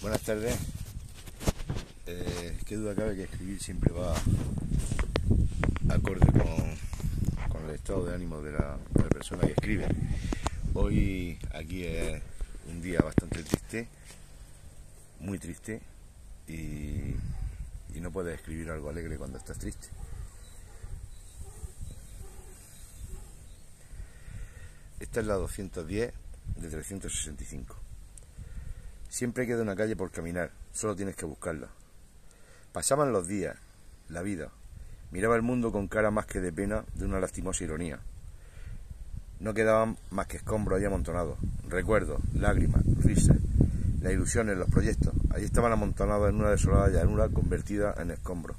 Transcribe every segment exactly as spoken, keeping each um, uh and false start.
Buenas tardes. Eh, qué duda cabe que escribir siempre va acorde con, con el estado de ánimo de la, de la persona que escribe. Hoy aquí es un día bastante triste, muy triste, y, y no puedes escribir algo alegre cuando estás triste. Esta es la doscientos diez de trescientos sesenta y cinco. Siempre queda una calle por caminar, solo tienes que buscarla. Pasaban los días, la vida. Miraba el mundo con cara más que de pena, de una lastimosa ironía. No quedaban más que escombros ahí amontonados, recuerdos, lágrimas, risas, las ilusiones, los proyectos. Allí estaban amontonados en una desolada llanura convertida en escombros.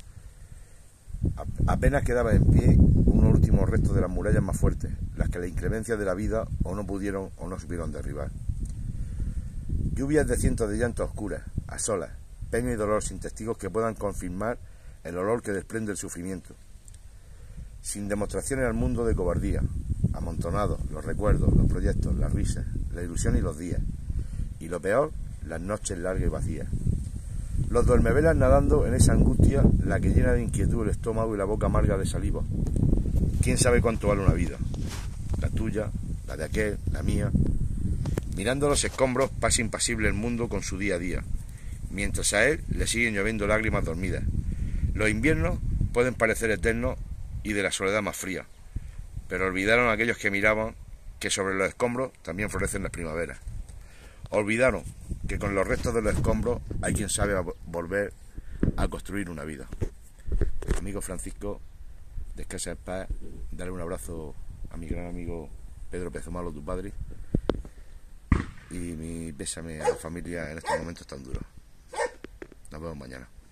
Apenas quedaba en pie unos últimos restos de las murallas más fuertes, las que la inclemencia de la vida o no pudieron o no supieron derribar. Lluvias de cientos de llantas oscuras, a solas, pena y dolor sin testigos que puedan confirmar el olor que desprende el sufrimiento. Sin demostraciones al mundo de cobardía, amontonados los recuerdos, los proyectos, las risas, la ilusión y los días. Y lo peor, las noches largas y vacías. Los duermevelas nadando en esa angustia, la que llena de inquietud el estómago y la boca amarga de saliva. ¿Quién sabe cuánto vale una vida? La tuya, la de aquel, la mía. Mirando los escombros pasa impasible el mundo con su día a día, mientras a él le siguen lloviendo lágrimas dormidas. Los inviernos pueden parecer eternos y de la soledad más fría, pero olvidaron aquellos que miraban que sobre los escombros también florecen las primaveras. Olvidaron que con los restos de los escombros hay quien sabe volver a construir una vida. Amigo Francisco, descansa en paz, dale un abrazo a mi gran amigo Pedro Pezomalo, tu padre, y mi pésame a la familia en estos momentos tan duros. Nos vemos mañana.